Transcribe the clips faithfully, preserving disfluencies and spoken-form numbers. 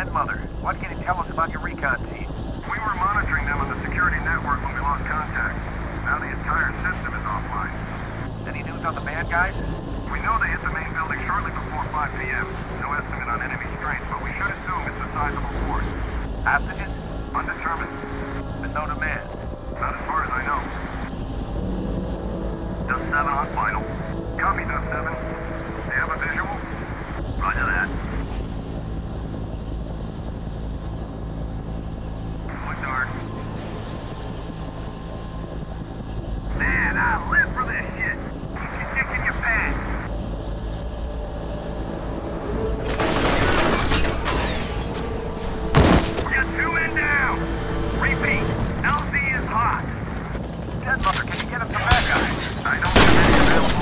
Dead Mother, what can you tell us about your recon team? We were monitoring them on the security network when we lost contact. Now the entire system is offline. Any news on the bad guys? We know they hit the main building shortly before five P M No estimate on enemy strength, but we should assume it's a sizable force. Hostages? Undetermined. But no demand. Not as far as I know. Dust seven on final. Copy, Dust seven. Do you have a visual? Roger that. Going dark. Man, I live for this shit. Keep your dick in your pants. We got two men down. Repeat. L Z is hot. Dead Mother, can you get him some bad guys? I don't have any available.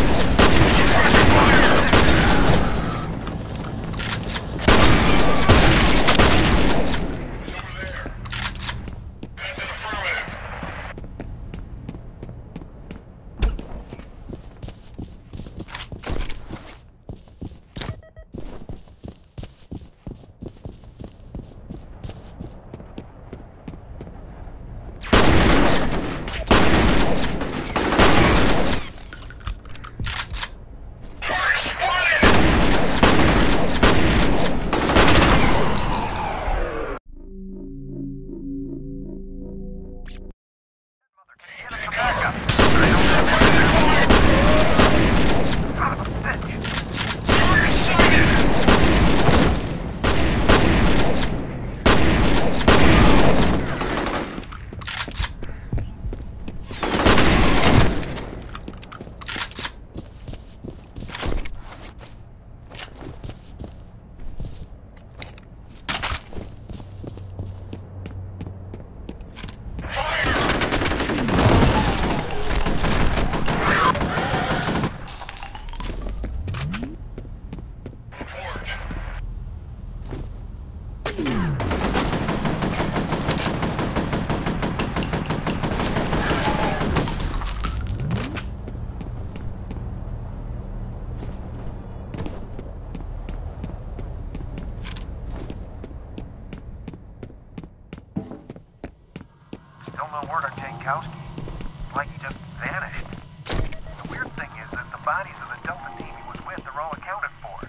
Still no word on Jankowski. It's like he just vanished. The weird thing is that the bodies of the Delta team he was with are all accounted for.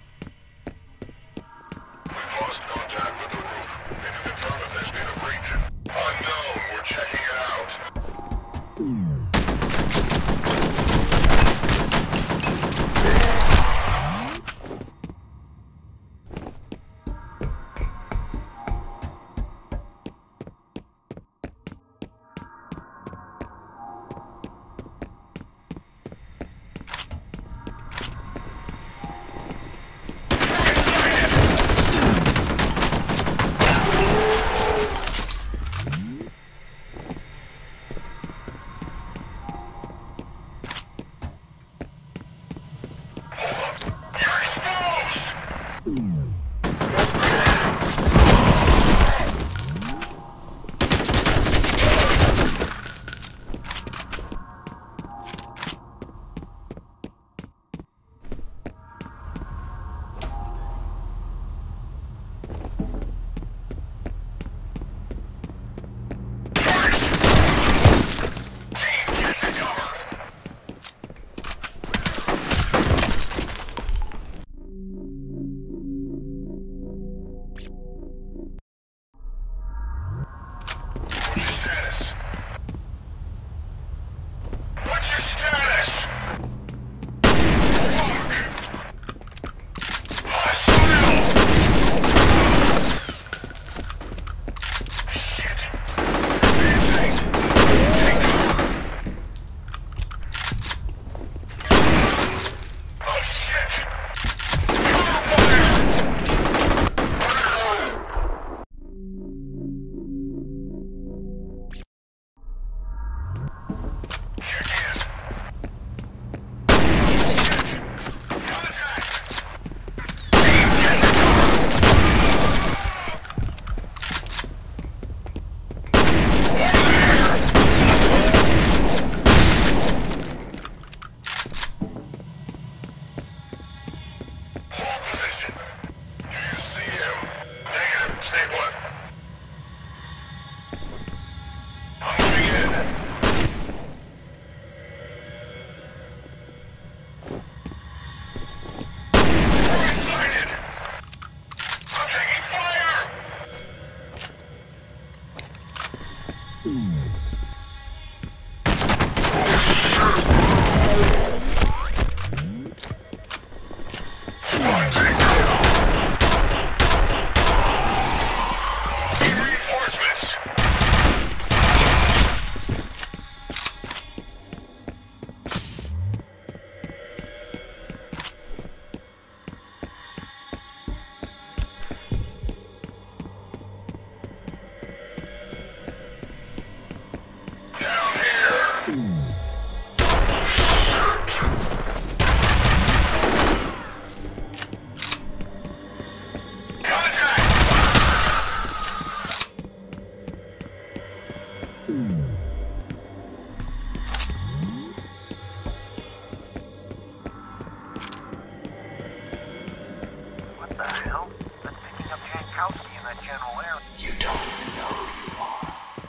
We've lost contact with the roof. Can you confirm if there's been a breach? Unknown. We're checking it out. general area. You don't know who you are.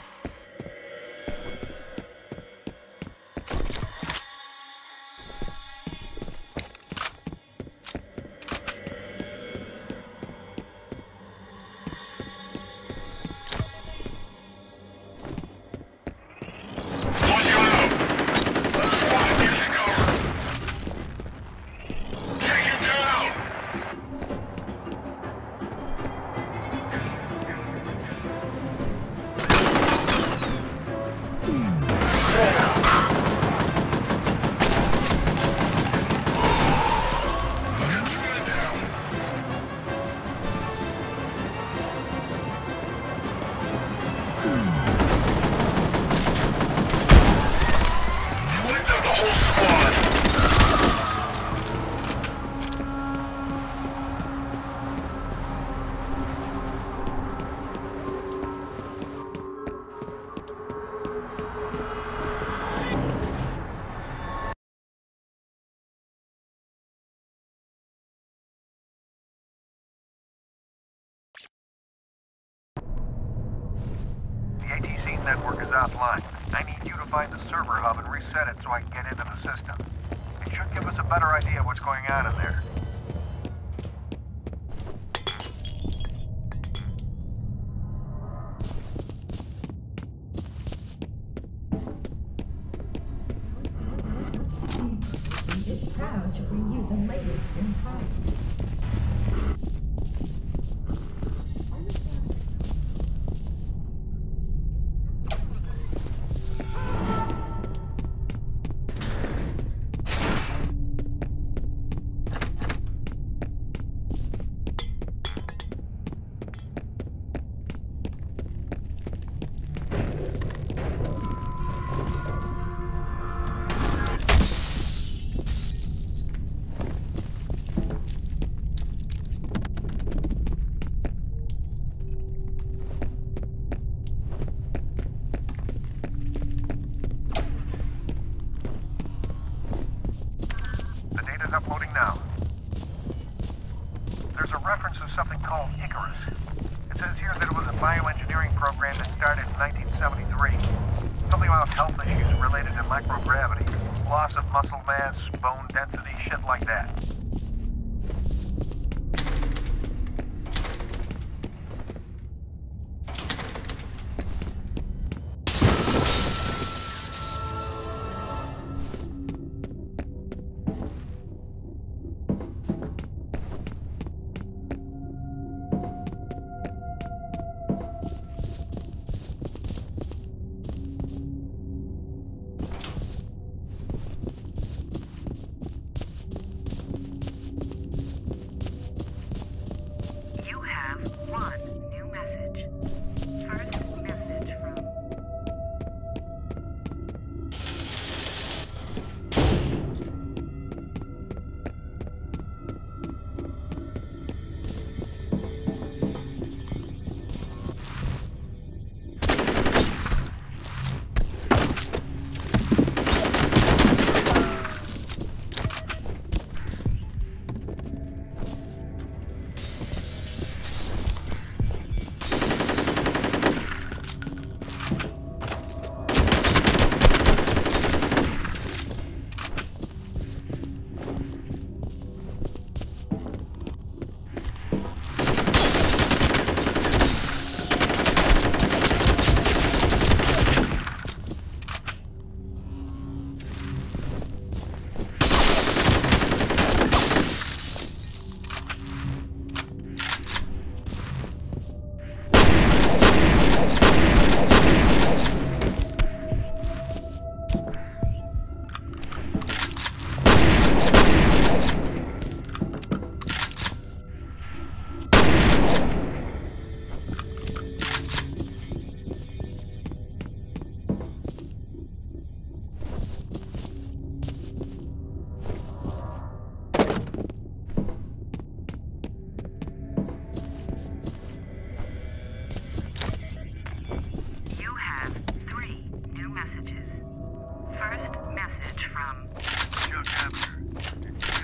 The A T C network is offline. I need you to find the server hub and reset it so I can get into the system. It should give us a better idea of what's going on in there. Is proud to bring you the latest in power. Uploading now. There's a reference to something called Icarus. It says here that it was a bioengineering program that started in nineteen seventy-three. Something about health issues related to microgravity, loss of muscle mass, bone density, shit like that.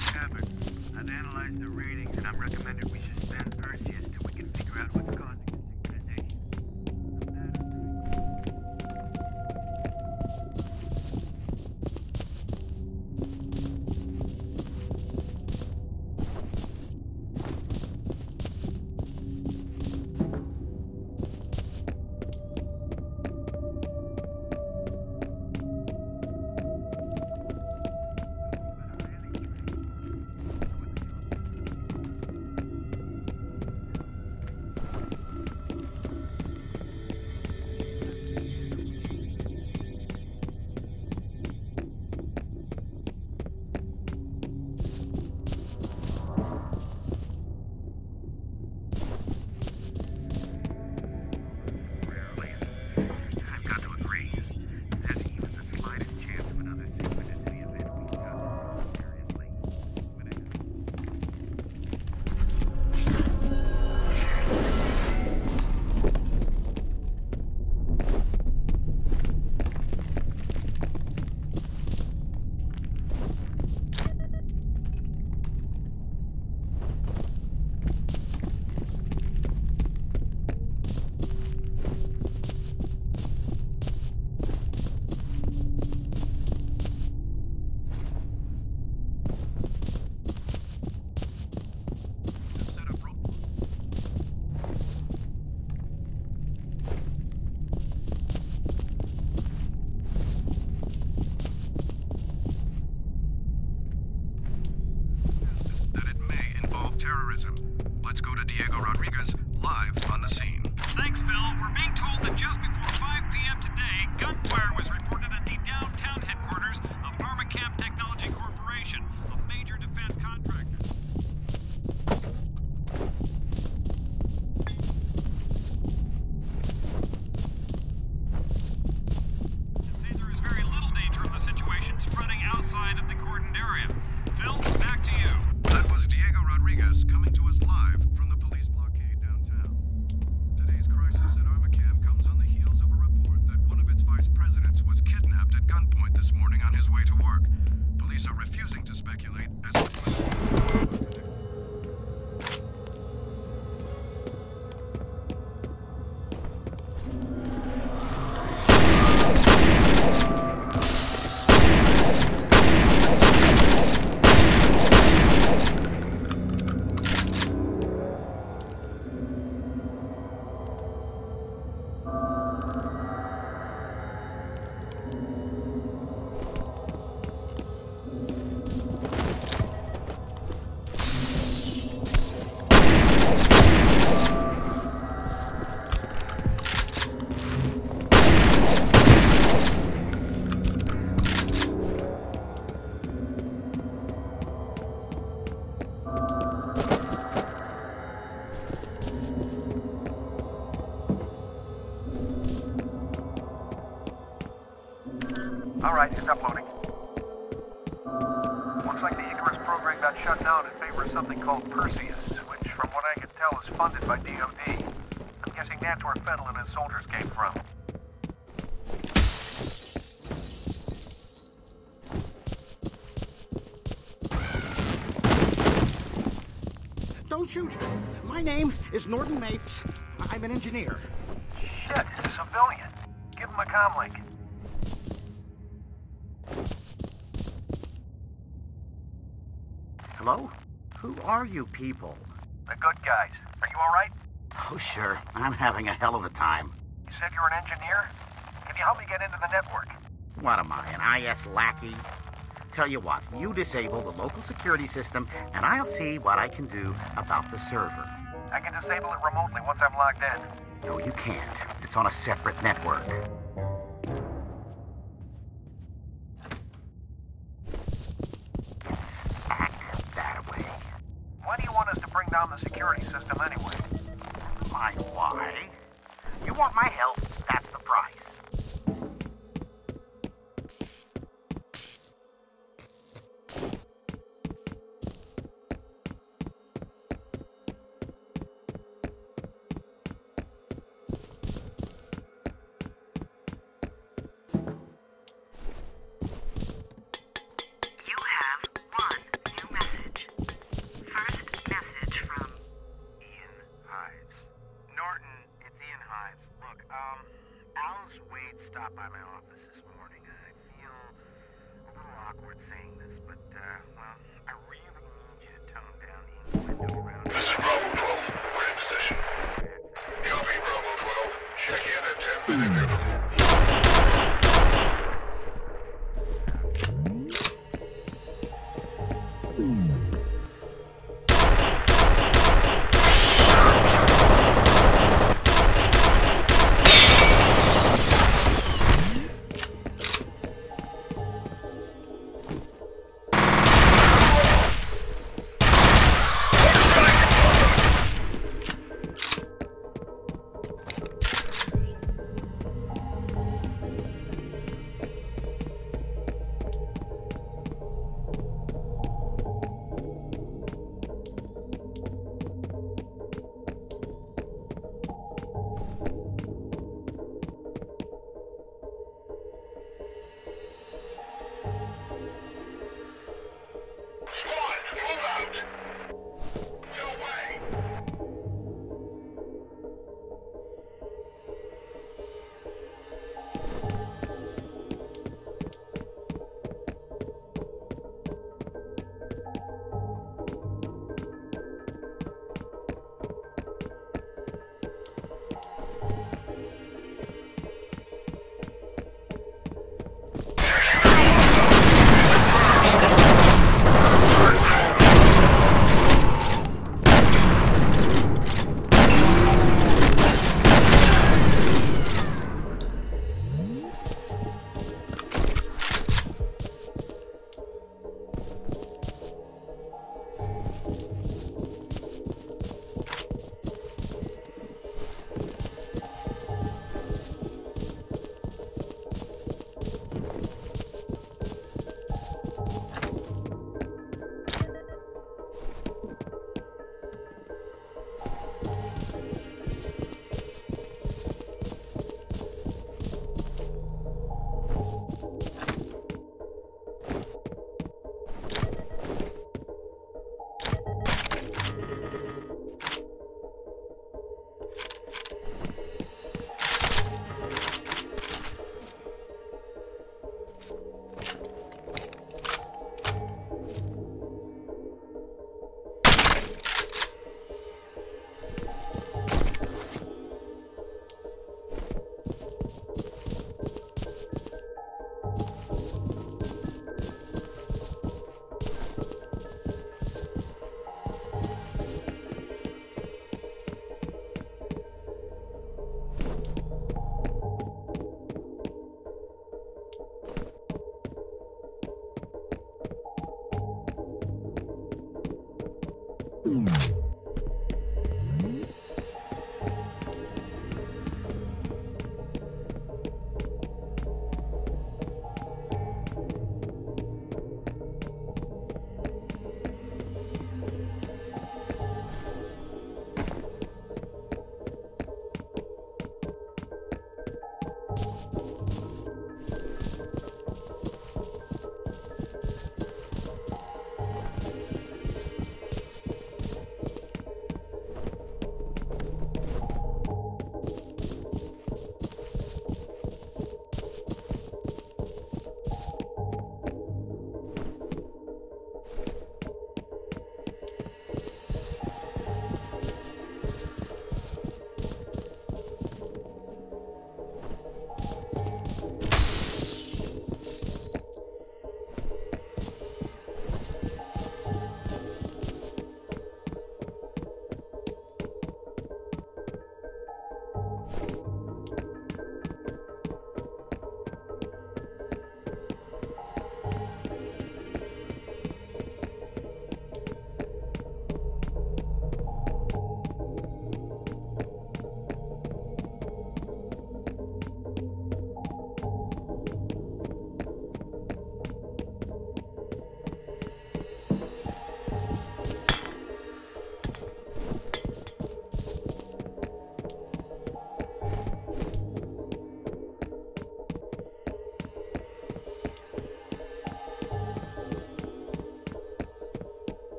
I've analyzed the readings, and I'm recommended we suspend Perseus till we can figure out what's causing it. Alright, it's uploading. Looks like the Icarus program got shut down in favor of something called Perseus, which, from what I can tell, is funded by D O D. I'm guessing that's where Fettel and his soldiers came from. Don't shoot. My name is Norton Mapes. I'm an engineer. Shit, civilian. Give him a comm link. Hello? Who are you people? The good guys. Are you alright? Oh, sure. I'm having a hell of a time. You said you're an engineer? Can you help me get into the network? What am I, an I S lackey? Tell you what, you disable the local security system, and I'll see what I can do about the server. I can disable it remotely once I'm logged in. No, you can't. It's on a separate network. It's back that way. Why do you want us to bring down the security system anyway? My why? You want my help, that's the price. Stopped by my office this morning. I feel a little awkward saying this, but, uh, well, I really need you to tone down the innuendo around. This is Bravo twelve. We're in position. Copy, Bravo twelve. Check in at ten minute interval.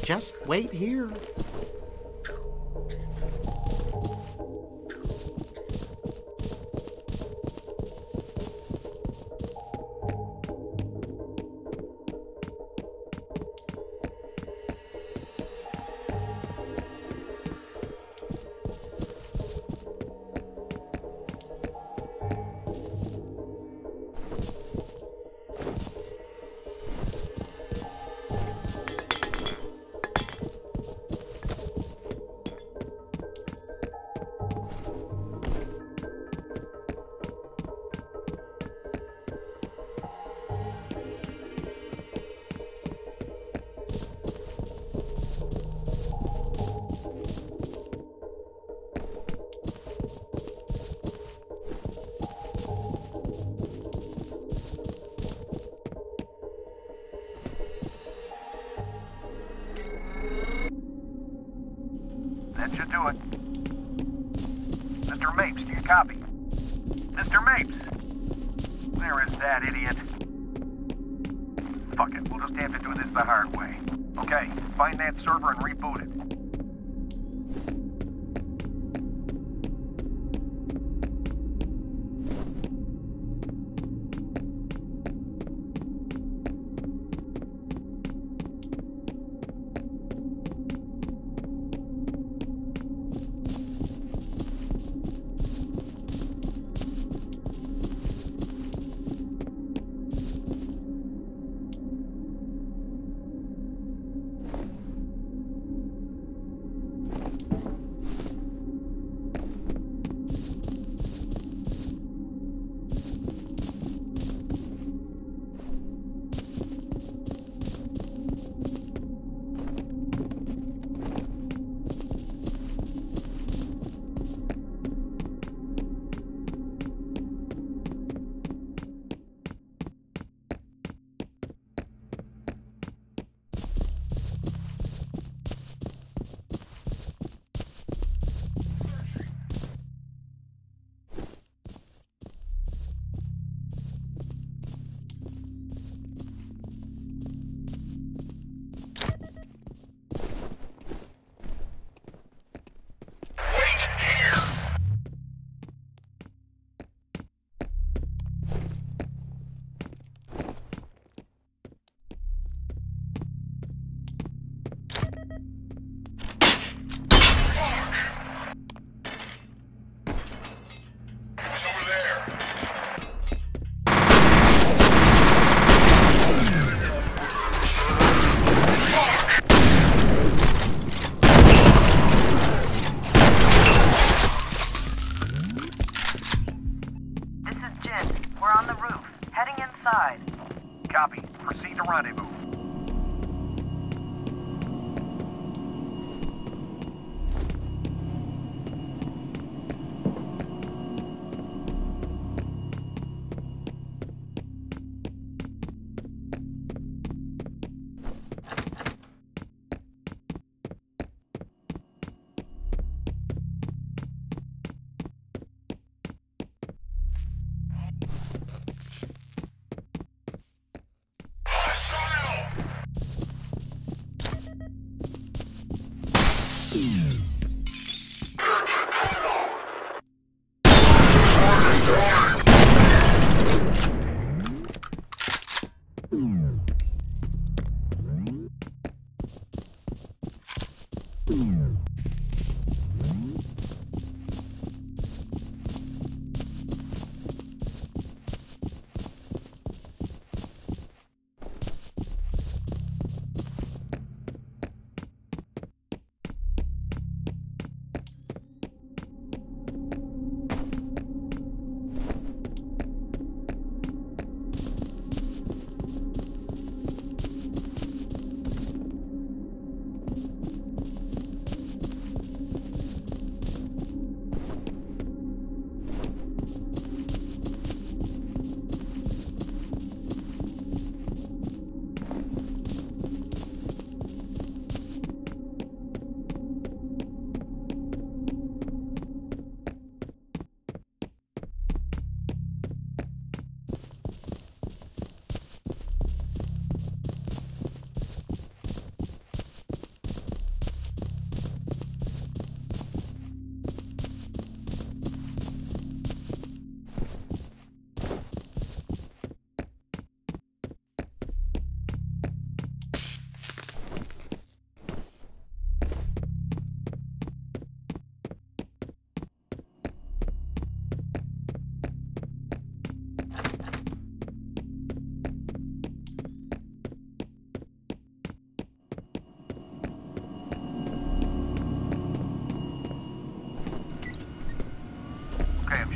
Just wait here. That should do it. Mister Mapes, do you copy? Mister Mapes! Where is that idiot? Fuck it, we'll just have to do this the hard way. Okay, find that server and reboot it. Copy. Proceed to rendezvous. Hostile!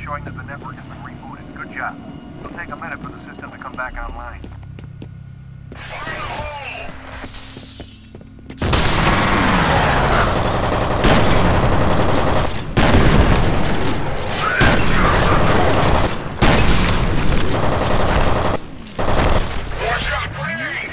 showing that the network has been rebooted. Good job. It'll take a minute for the system to come back online. Fire in the hole! Watch out, grenade!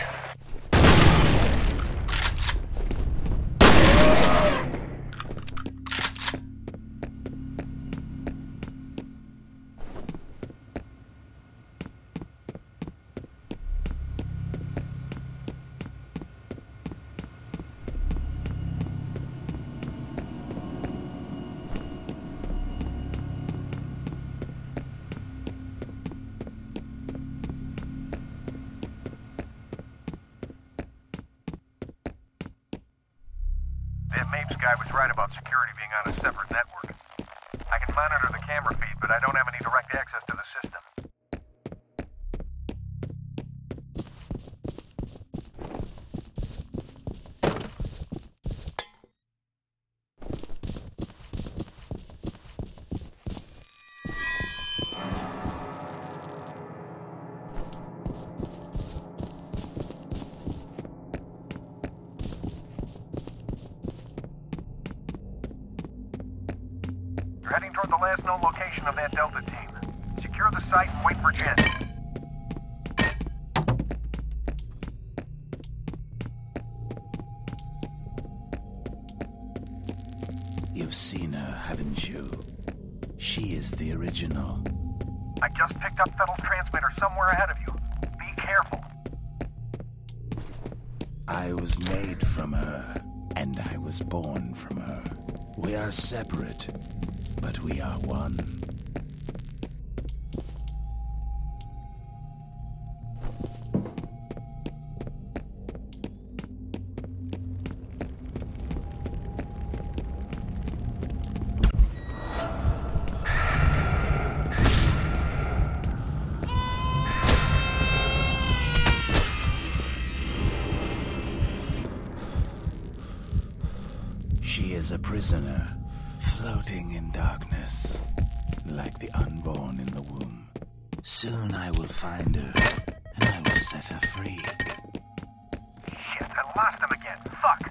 That Mapes guy was right about security being on a separate network. I can monitor the camera feed, but I don't have any direct access to the system. You're heading toward the last known location of that Delta team. Secure the site and wait for Jen. You've seen her, haven't you? She is the original. I just picked up Fettle's transmitter somewhere ahead of you. Be careful. I was made from her, and I was born from her. We are separate, but we are one. She is a prisoner, floating in darkness, like the unborn in the womb. Soon I will find her, and I will set her free. Shit, I lost him again. Fuck.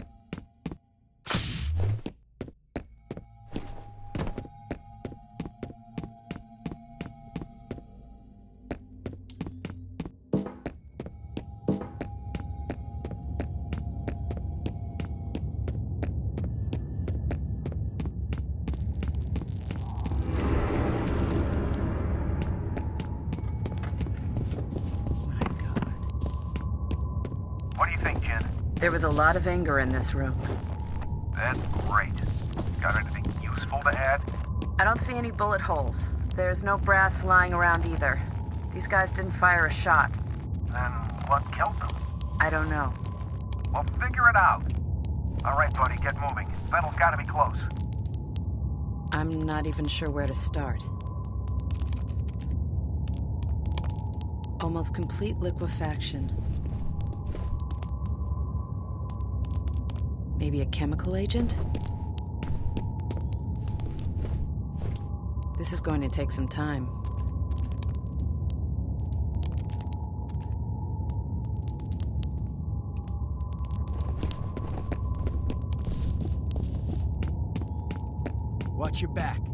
What do you think, Jen? There was a lot of anger in this room. That's great. Got anything useful to add? I don't see any bullet holes. There's no brass lying around either. These guys didn't fire a shot. Then what killed them? I don't know. Well, figure it out. All right, buddy, get moving. Fettle's got to be close. I'm not even sure where to start. Almost complete liquefaction. Maybe a chemical agent? This is going to take some time. Watch your back.